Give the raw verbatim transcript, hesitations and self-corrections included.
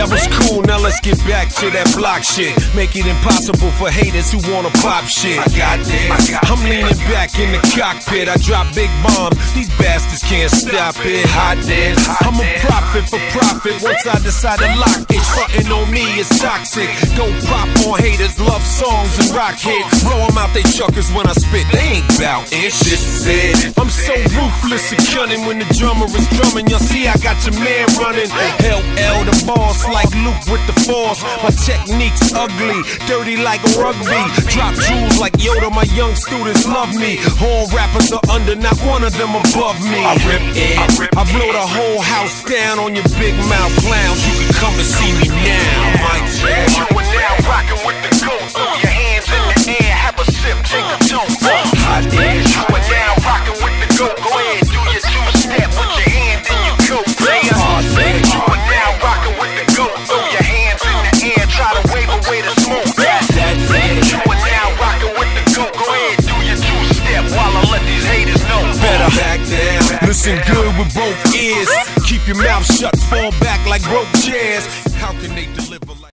was cool, now let's get back to that block shit. Make it impossible for haters who wanna pop shit. I got this. I'm leaning back in the cockpit. I drop big bombs, these bastards can't stop it. Hot this. I'm a prophet for profit. Once I decide to lock it, frontin' on me is toxic. Go pop on haters, love songs and rock hits. Blow them out they chuckers when I spit, they ain't bout ish. This is it. I'm so ruthless and cunning when the drummer is drumming. Y'all see I got your man running. L L the boss like Luke with the force. My technique's ugly, dirty like rugby. Drop jewels like Yoda, my young students love me. All rappers are under, not one of them above me. I rip it, I blow the whole house down on your big mouth clowns. You can come and see me now. Mike Jack. You are now rocking with the goat. Throw your hands in the air, have a sip, take a toke. Hot dish. You are now rocking with the goat. Go ahead, do your two-step, put your hand in your coat, player. You are now rocking with the goat. Throw your hands in the air, try to wave away the smoke. That's that. You are now rocking with the goat. Go ahead, do your two-step while I let these haters know. Better back down. Listen good with both ears. Keep your mouth shut, fall back like broke chairs. How can they deliver like